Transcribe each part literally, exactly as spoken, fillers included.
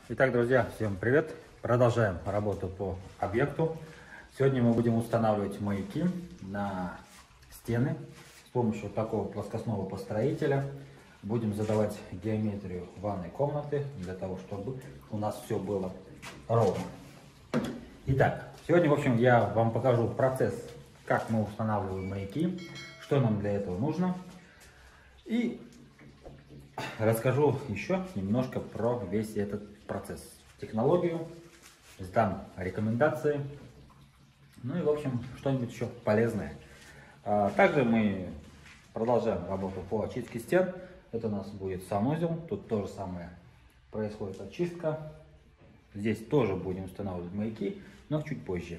Итак, друзья, всем привет! Продолжаем работу по объекту. Сегодня мы будем устанавливать маяки на стены с помощью вот такого плоскостного построителя. Будем задавать геометрию ванной комнаты для того, чтобы у нас все было ровно. Итак, сегодня, в общем, я вам покажу процесс, как мы устанавливаем маяки, что нам для этого нужно. И расскажу еще немножко про весь этот процесс, технологию, сдам рекомендации, ну и в общем что-нибудь еще полезное. Также мы продолжаем работу по очистке стен. Это у нас будет санузел, тут то же самое происходит очистка. Здесь тоже будем устанавливать маяки, но чуть позже.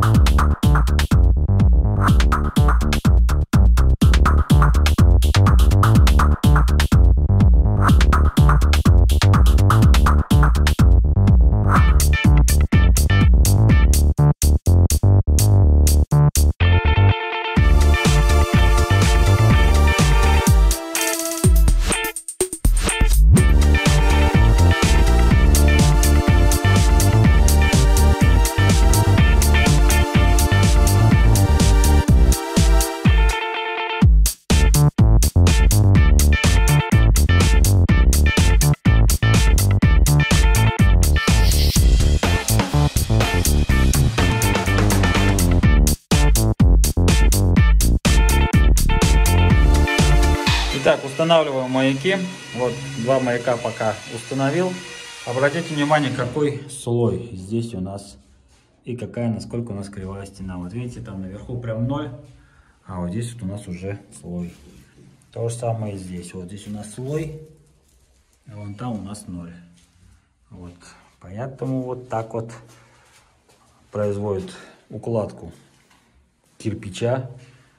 Итак, устанавливаем маяки. Вот два маяка пока установил. Обратите внимание, какой слой здесь у нас и какая, насколько у нас кривая стена. Вот видите, там наверху прям ноль, а вот здесь вот у нас уже слой. То же самое и здесь. Вот здесь у нас слой, а вон там у нас ноль. Вот. Поэтому вот так вот производит укладку кирпича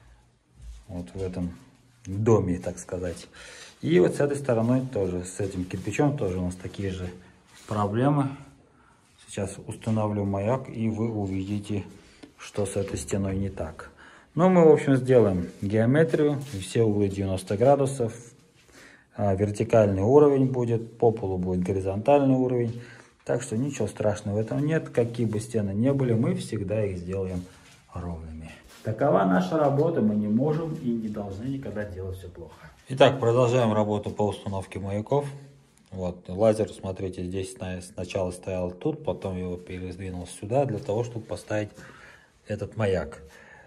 вот в этом доме, так сказать. И вот с этой стороной тоже, с этим кирпичом тоже у нас такие же проблемы. Сейчас установлю маяк, и вы увидите, что с этой стеной не так. Но мы, в общем, сделаем геометрию, все углы девяносто градусов, вертикальный уровень будет, по полу будет горизонтальный уровень. Так что ничего страшного в этом нет. Какие бы стены ни были, мы всегда их сделаем ровными. Такова наша работа, мы не можем и не должны никогда делать все плохо. Итак, продолжаем работу по установке маяков. Вот, лазер, смотрите, здесь сначала стоял тут, потом его передвинул сюда, для того, чтобы поставить этот маяк.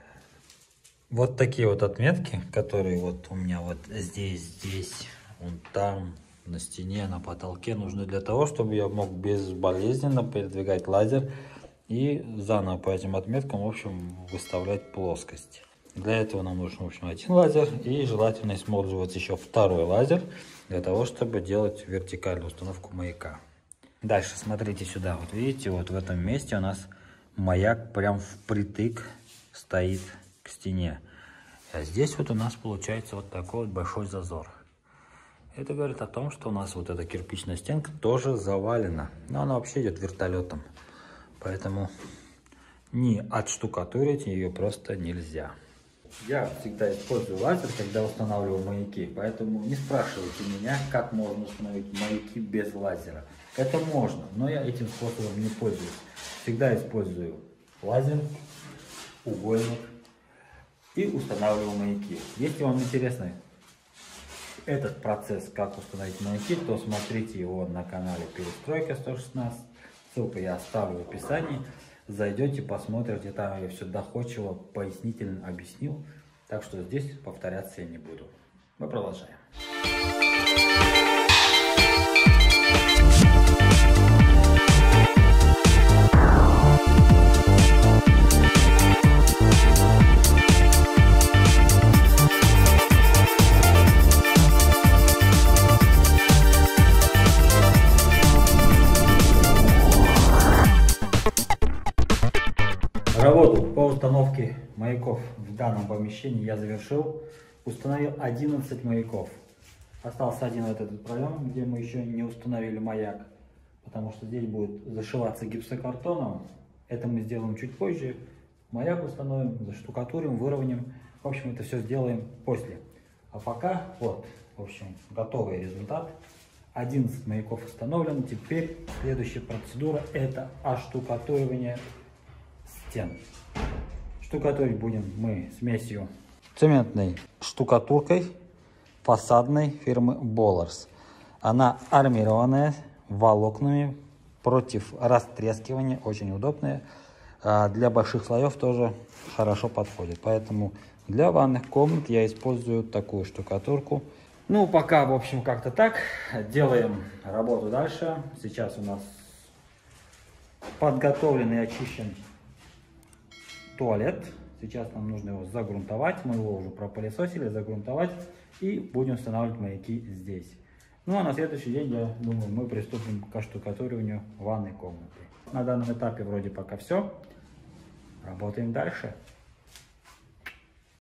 Вот такие вот отметки, которые вот у меня вот здесь, здесь, вон там, на стене, на потолке, нужны для того, чтобы я мог безболезненно передвигать лазер и заново по этим отметкам, в общем, выставлять плоскость. Для этого нам нужен, в общем, один лазер, и желательно использовать еще второй лазер для того, чтобы делать вертикальную установку маяка. Дальше смотрите сюда, вот видите, вот в этом месте у нас маяк прям впритык стоит к стене. А здесь вот у нас получается вот такой вот большой зазор. Это говорит о том, что у нас вот эта кирпичная стенка тоже завалена, но она вообще идет вертолетом. Поэтому не отштукатурить ее просто нельзя. Я всегда использую лазер, когда устанавливаю маяки, поэтому не спрашивайте меня, как можно установить маяки без лазера. Это можно, но я этим способом не пользуюсь. Всегда использую лазер, угольник и устанавливаю маяки. Если вам интересно этот процесс, как установить маяки, то смотрите его на канале Перестройка сто шестнадцать. Ссылку я оставлю в описании. Зайдете, посмотрите, там я все доходчиво, пояснительно объяснил. Так что здесь повторяться я не буду. Мы продолжаем. Работу по установке маяков в данном помещении я завершил. Установил одиннадцать маяков. Остался один вот этот проем, где мы еще не установили маяк, потому что здесь будет зашиваться гипсокартоном. Это мы сделаем чуть позже. Маяк установим, заштукатурим, выровняем. В общем, это все сделаем после. А пока вот, в общем, готовый результат. одиннадцать маяков установлено. Теперь следующая процедура — это оштукатуривание стен. Штукатурить будем мы смесью цементной штукатуркой фасадной фирмы Болларс. Она армированная волокнами против растрескивания, очень удобная. Для больших слоев тоже хорошо подходит. Поэтому для ванных комнат я использую такую штукатурку. Ну, пока, в общем, как-то так. Делаем работу дальше. Сейчас у нас подготовлен и очищен туалет. Сейчас нам нужно его загрунтовать. Мы его уже пропылесосили, загрунтовать. И будем устанавливать маяки здесь. Ну, а на следующий день, я думаю, мы приступим к оштукатуриванию ванной комнаты. На данном этапе вроде пока все. Работаем дальше.